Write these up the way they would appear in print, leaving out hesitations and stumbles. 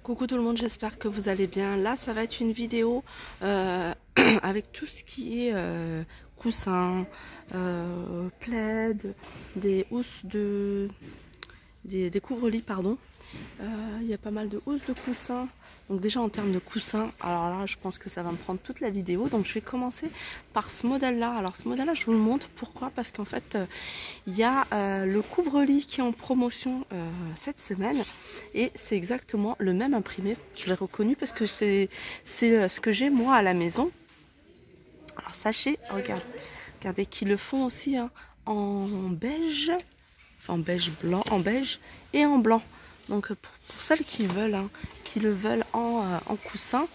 Coucou tout le monde, j'espère que vous allez bien. Là, ça va être une vidéo avec tout ce qui est coussins, plaid, des housses des couvre-lits, pardon. Il y a pas mal de housses de coussins. Donc déjà en termes de coussins, alors là je pense que ça va me prendre toute la vidéo. Donc je vais commencer par ce modèle là. Alors ce modèle là je vous le montre, pourquoi? Parce qu'en fait il y a le couvre-lit qui est en promotion cette semaine. Et c'est exactement le même imprimé. Je l'ai reconnu parce que c'est ce que j'ai moi à la maison. Alors sachez, regardez qu'ils le font aussi hein, en beige. Enfin en beige blanc, en beige et en blanc. Donc pour celles qui veulent, hein, qui le veulent en coussin,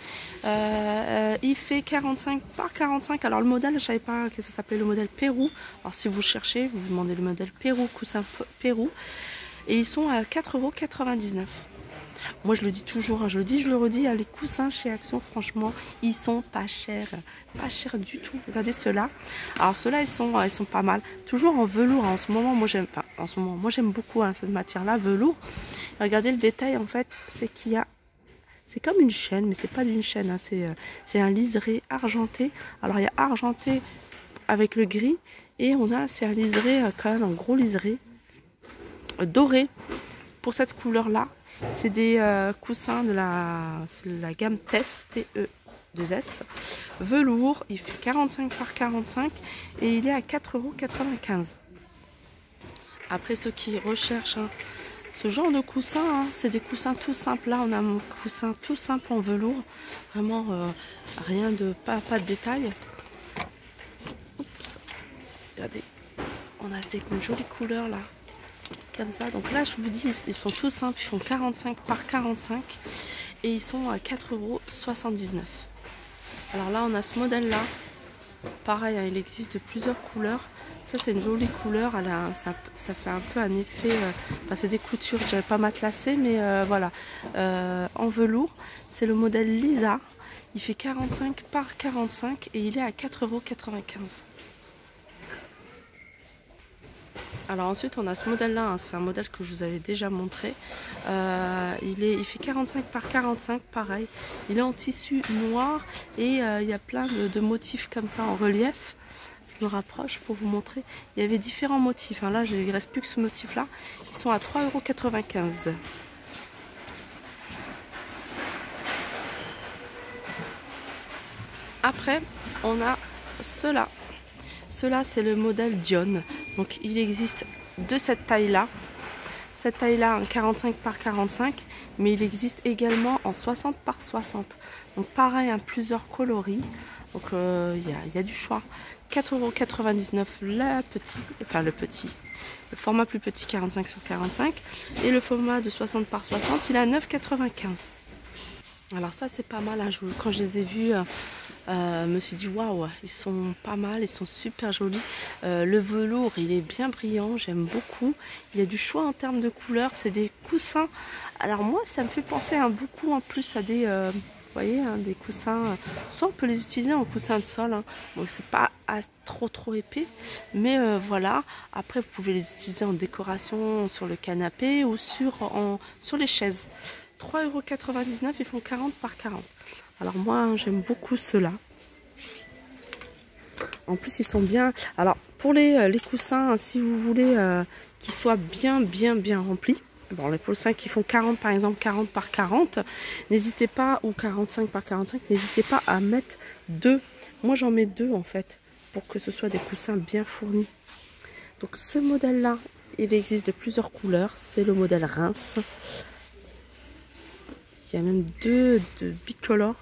il fait 45 par 45. Alors le modèle, je savais pas que ça s'appelait le modèle Pérou. Alors si vous cherchez, vous demandez le modèle Pérou, coussin Pérou. Et ils sont à 4,99 €. Moi je le dis toujours, hein, je le dis, je le redis, hein, les coussins chez Action, franchement, ils sont pas chers du tout. Regardez ceux-là. Alors ceux-là, ils sont pas mal. Toujours en velours. Hein. En ce moment, moi j'aime, enfin, en ce moment, moi j'aime beaucoup hein, cette matière-là, velours. Et regardez le détail en fait, c'est qu'il y a, c'est comme une chaîne, mais c'est pas d'une chaîne. Hein, c'est un liseré argenté. Alors il y a argenté avec le gris et on a, c'est un liseré quand même, un gros liseré doré pour cette couleur-là. C'est des coussins de la gamme TES, T-E-2-S, velours. Il fait 45 par 45 et il est à 4,95 €. Après ceux qui recherchent hein, ce genre de coussin, hein, c'est des coussins tout simples. Là on a mon coussin tout simple en velours, vraiment rien de pas de détails. Oups. Regardez, on a une jolie couleur là. Comme ça, donc là je vous dis ils sont tout simples, ils font 45 par 45 et ils sont à 4,79 €. Alors là on a ce modèle là, pareil hein, il existe de plusieurs couleurs. Ça c'est une jolie couleur, ça fait un peu un effet, enfin, c'est des coutures, je n'avais pas matelassé mais voilà, en velours. C'est le modèle Lisa, il fait 45 par 45 et il est à 4,95 €. Alors ensuite on a ce modèle là, hein, c'est un modèle que je vous avais déjà montré. Il fait 45 par 45, pareil. Il est en tissu noir et il y a plein de motifs comme ça en relief. Je me rapproche pour vous montrer. Il y avait différents motifs. Hein. Là il ne reste plus que ce motif là. Ils sont à 3,95 €. Après on a ceux-là. Ceux-là, c'est le modèle Dion. Donc, il existe de cette taille-là. Cette taille-là, en 45 par 45. Mais il existe également en 60 par 60. Donc, pareil, hein, plusieurs coloris. Donc, il y a du choix. 4,99 €, le format plus petit, 45 sur 45. Et le format de 60 par 60, il est à 9,95 €. Alors ça, c'est pas mal. Hein. Quand je les ai vus... je me suis dit waouh, ils sont pas mal, ils sont super jolis. Le velours il est bien brillant, j'aime beaucoup. Il y a du choix en termes de couleurs, c'est des coussins. Alors moi ça me fait penser beaucoup en plus à des vous voyez hein, des coussins. Soit on peut les utiliser en coussin de sol hein. Bon c'est pas trop épais mais voilà. Après vous pouvez les utiliser en décoration sur le canapé ou sur les chaises. 3,99 €, ils font 40 par 40. Alors moi j'aime beaucoup ceux-là. En plus ils sont bien. Alors pour les coussins, si vous voulez qu'ils soient bien remplis. Bon les coussins qui font 40 par exemple, 40 par 40, n'hésitez pas, ou 45 par 45, n'hésitez pas à mettre 2. Moi j'en mets 2 en fait, pour que ce soit des coussins bien fournis. Donc ce modèle là, il existe de plusieurs couleurs, c'est le modèle Reims. Il y a même deux bicolores.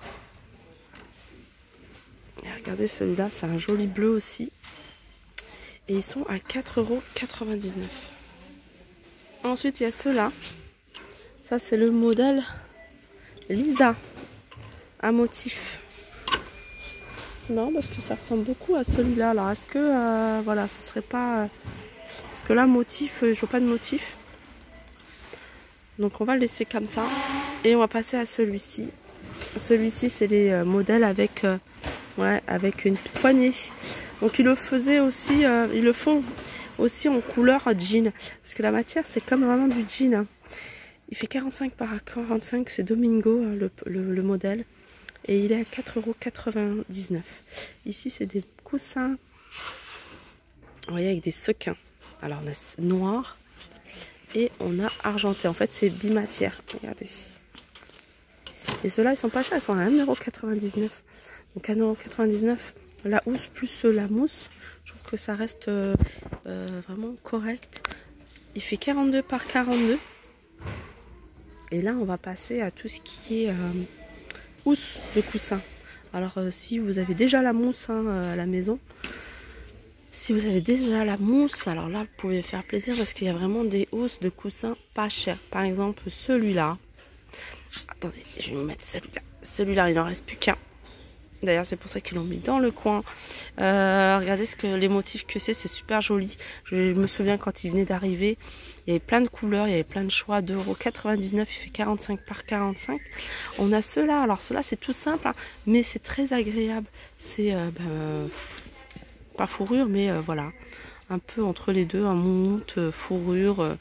Et regardez celui-là, c'est un joli bleu aussi. Et ils sont à 4,99 €. Ensuite, il y a ceux-là. Ça, c'est le modèle Lisa. Un motif. C'est marrant parce que ça ressemble beaucoup à celui-là. Alors, est-ce que, voilà, ce serait pas... Parce que là, motif, je vois pas de motif. Donc on va le laisser comme ça et on va passer à celui-ci. Celui-ci c'est les modèles avec une poignée. Donc ils le faisaient aussi, ils le font aussi en couleur jean. Parce que la matière c'est comme vraiment du jean. Hein. Il fait 45 par 45, c'est Domingo le modèle. Et il est à 4,99 €. Ici, c'est des coussins, vous voyez, avec des sequins. Alors, on a noir et on a argenté. En fait, c'est bimatière. Regardez. Et ceux-là, ils sont pas chers, ils sont à 1,99 €. Donc, 1,99 € la housse plus la mousse. Je trouve que ça reste vraiment correct. Il fait 42 par 42. Et là, on va passer à tout ce qui est housse de coussin. Alors, si vous avez déjà la mousse à la maison, si vous avez déjà la mousse, alors là, vous pouvez faire plaisir parce qu'il y a vraiment des housses de coussins pas chères. Par exemple, celui-là. Attendez, je vais vous mettre celui-là. Celui-là, il n'en reste plus qu'un. D'ailleurs, c'est pour ça qu'ils l'ont mis dans le coin. Regardez les motifs que c'est super joli. Je me souviens quand il venait d'arriver, il y avait plein de couleurs, il y avait plein de choix. 2,99 €, il fait 45 par 45. On a ceux-là. Alors, ceux-là, c'est tout simple, hein, mais c'est très agréable. C'est pas fourrure, mais voilà. Un peu entre les deux, un monte, fourrure.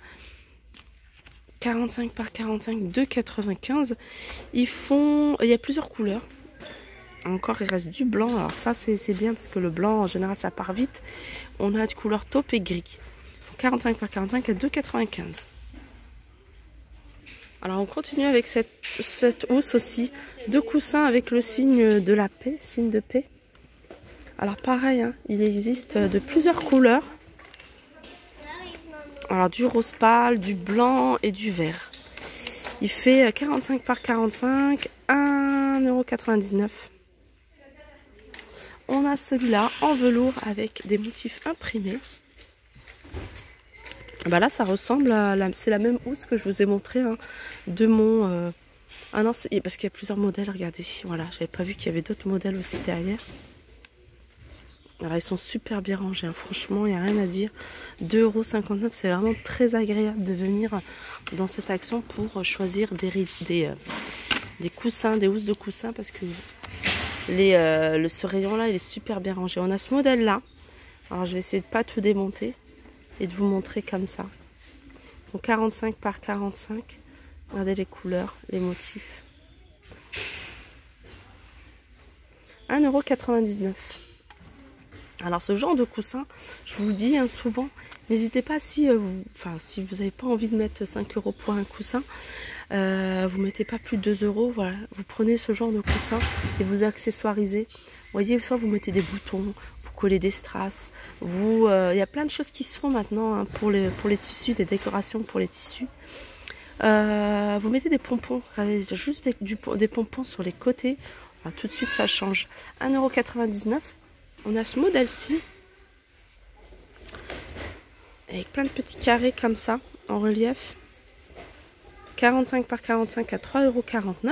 45 par 45, 2,95 €. Il y a plusieurs couleurs. Encore, il reste du blanc. Alors ça, c'est bien parce que le blanc, en général, ça part vite. On a de couleur taupe et gris. 45 par 45 à 2,95 €. Alors, on continue avec cette housse aussi. Deux coussins avec le signe de la paix, signe de paix. Alors, pareil, hein, il existe de plusieurs couleurs. Alors, du rose pâle, du blanc et du vert. Il fait 45 par 45, 1,99 €. On a celui-là en velours avec des motifs imprimés. Bah là, ça ressemble à c'est la même housse que je vous ai montré hein, de mon. Ah non, parce qu'il y a plusieurs modèles. Regardez, voilà, j'avais pas vu qu'il y avait d'autres modèles aussi derrière. Alors, ils sont super bien rangés. Hein. Franchement, il n'y a rien à dire. 2,59 €, c'est vraiment très agréable de venir dans cette action pour choisir des coussins, des housses de coussins parce que ce rayon-là, il est super bien rangé. On a ce modèle-là. Alors, je vais essayer de pas tout démonter et de vous montrer comme ça. Donc, 45 par 45. Regardez les couleurs, les motifs. 1,99 €. Alors, ce genre de coussin, je vous le dis hein, souvent, n'hésitez pas si vous n'avez pas envie de mettre 5 € pour un coussin. Vous mettez pas plus de 2 €, voilà. Vous prenez ce genre de coussin et vous accessoirisez. Vous voyez, soit vous mettez des boutons, vous collez des strass. Il y a plein de choses qui se font maintenant hein, pour les tissus, des décorations pour les tissus. Vous mettez des pompons, juste des pompons sur les côtés. Voilà, tout de suite, ça change. 1,99 €. On a ce modèle-ci avec plein de petits carrés comme ça en relief. 45 par 45 à 3,49 €.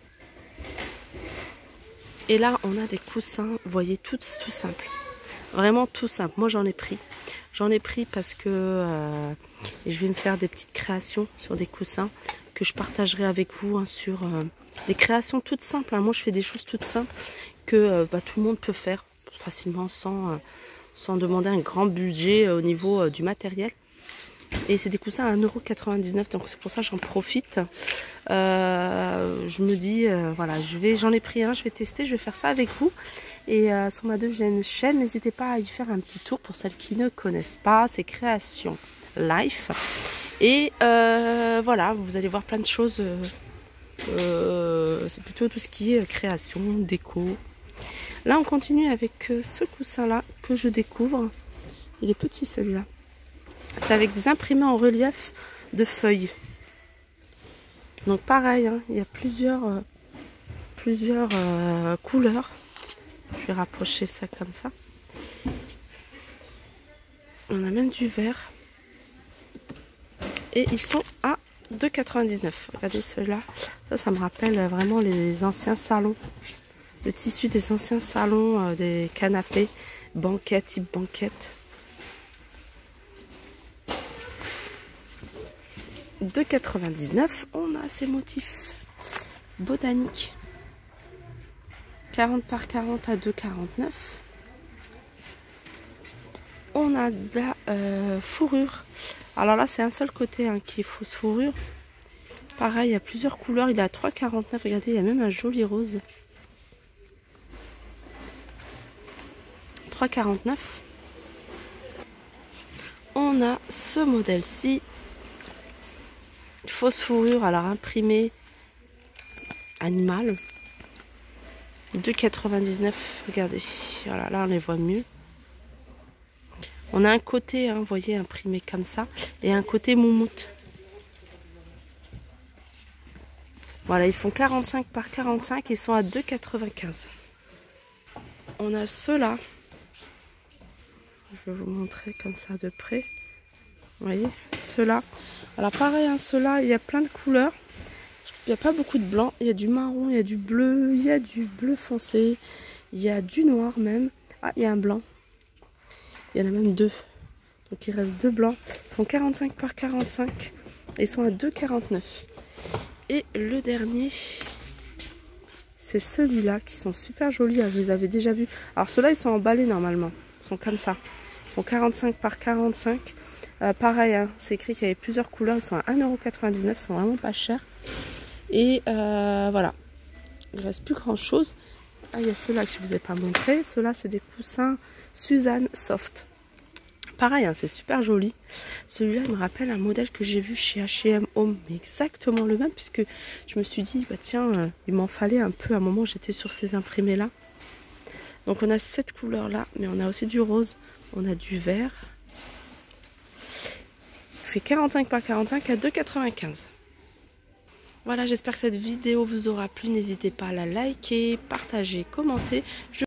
Et là, on a des coussins, vous voyez, tout simple. Vraiment tout simple. Moi, j'en ai pris. J'en ai pris parce que je vais me faire des petites créations sur des coussins que je partagerai avec vous hein, sur des créations toutes simples. Hein. Moi, je fais des choses toutes simples que tout le monde peut faire facilement sans demander un grand budget au niveau du matériel. Et c'est des coussins à 1,99 €, donc c'est pour ça que j'en profite. Je me dis, voilà, j'en ai pris un, je vais tester, je vais faire ça avec vous. Et sur ma deuxième chaîne, n'hésitez pas à y faire un petit tour pour celles qui ne connaissent pas, c'est Création Life. Et voilà, vous allez voir plein de choses. C'est plutôt tout ce qui est création, déco. Là, on continue avec ce coussin-là que je découvre. Il est petit celui-là. C'est avec des imprimés en relief de feuilles. Donc pareil, hein, il y a plusieurs couleurs. Je vais rapprocher ça comme ça. On a même du vert. Et ils sont à 2,99 €. Regardez ceux-là. Ça me rappelle vraiment les anciens salons. Le tissu des anciens salons, des canapés, banquettes, type banquette. 2,99 €. On a ces motifs botaniques. 40 par 40 à 2,49 €. On a de la fourrure. Alors là, c'est un seul côté hein, qui est fausse fourrure. Pareil, il y a plusieurs couleurs. Il est à 3,49. Regardez, il y a même un joli rose. 3,49. On a ce modèle-ci. Fausse fourrure, alors imprimée animal. 2,99. Regardez. Voilà, là on les voit mieux. On a un côté, hein, vous voyez, imprimé comme ça. Et un côté moumoute. Voilà, ils font 45 par 45. Ils sont à 2,95. On a ceux-là. Je vais vous montrer comme ça de près. Vous voyez, ceux-là. Alors pareil, hein, ceux-là, il y a plein de couleurs. Il n'y a pas beaucoup de blanc. Il y a du marron, il y a du bleu, il y a du bleu foncé. Il y a du noir même. Ah, il y a un blanc. Il y en a même deux. Donc il reste deux blancs. Ils font 45 par 45. Et ils sont à 2,49. Et le dernier, c'est celui-là qui sont super jolis. Je les avais déjà vus. Alors ceux-là, ils sont emballés normalement. Ils sont comme ça. Ils font 45 par 45. Pareil, hein, c'est écrit qu'il y avait plusieurs couleurs. Ils sont à 1,99 €. Ils sont vraiment pas chers. Et voilà. Il ne reste plus grand-chose. Ah, il y a ceux-là que je ne vous ai pas montré. Ceux-là, c'est des coussins Suzanne Soft. Pareil, hein, c'est super joli. Celui-là, il me rappelle un modèle que j'ai vu chez H&M Home. Mais exactement le même, puisque je me suis dit, bah tiens, il m'en fallait un peu. À un moment, j'étais sur ces imprimés-là. Donc, on a cette couleur-là, mais on a aussi du rose. On a du vert. Il fait 45 par 45 à 2,95. Voilà, j'espère que cette vidéo vous aura plu. N'hésitez pas à la liker, partager, commenter.